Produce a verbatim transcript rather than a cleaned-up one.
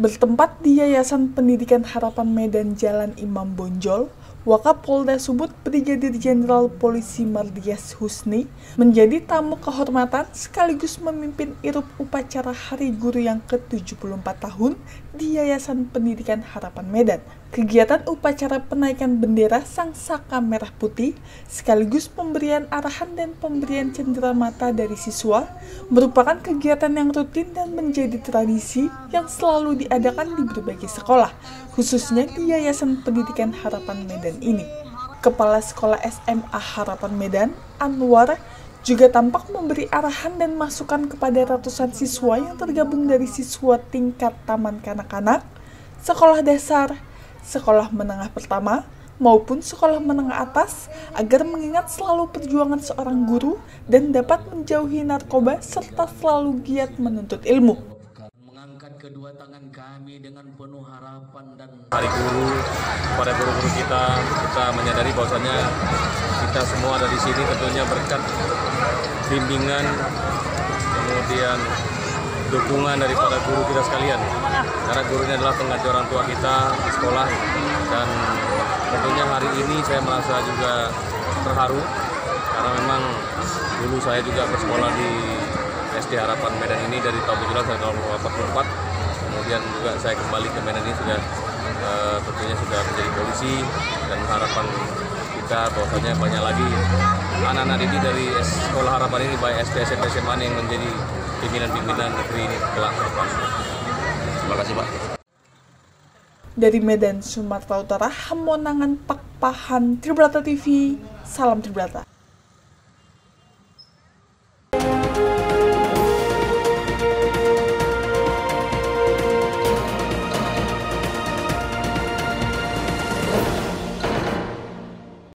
Bertempat di Yayasan Pendidikan Harapan Medan Jalan Imam Bonjol, Wakapolda Sumut Brigadir Jenderal Polisi Mardias Husni menjadi tamu kehormatan sekaligus memimpin irub upacara Hari Guru yang ke tujuh puluh empat tahun di Yayasan Pendidikan Harapan Medan. Kegiatan upacara penaikan bendera Sang Saka Merah Putih sekaligus pemberian arahan dan pemberian cenderamata dari siswa merupakan kegiatan yang rutin dan menjadi tradisi yang selalu diadakan di berbagai sekolah, khususnya di Yayasan Pendidikan Harapan Medan ini. Kepala Sekolah S M A Harapan Medan, Anwar, juga tampak memberi arahan dan masukan kepada ratusan siswa yang tergabung dari siswa tingkat taman kanak-kanak, sekolah dasar, sekolah menengah pertama, maupun sekolah menengah atas agar mengingat selalu perjuangan seorang guru dan dapat menjauhi narkoba serta selalu giat menuntut ilmu. Mengangkat kedua tangan kami dengan penuh harapan dan Hari Guru pada guru-guru kita, kita menyadari bahwasanya kita semua ada di sini tentunya berkat bimbingan, kemudian dukungan daripada guru kita sekalian, karena gurunya adalah pengganti orang tua kita di sekolah. Dan tentunya hari ini saya merasa juga terharu karena memang dulu saya juga bersekolah di S D Harapan Medan ini dari tahun tujuh belas sampai tahun empat puluh empat. Kemudian juga saya kembali ke Medan ini sudah uh, tentunya sudah menjadi polisi, dan harapan kita bahwasanya banyak lagi anak-anak didik dari sekolah harapan ini baik S D, S M P, S M A yang menjadi pimpinan-pimpinan negeri ini kelak ke depan. Terima kasih, Pak. Dari Medan, Sumatera Utara, Hamonangan Pakpahan, Tribrata T V, salam Tribrata.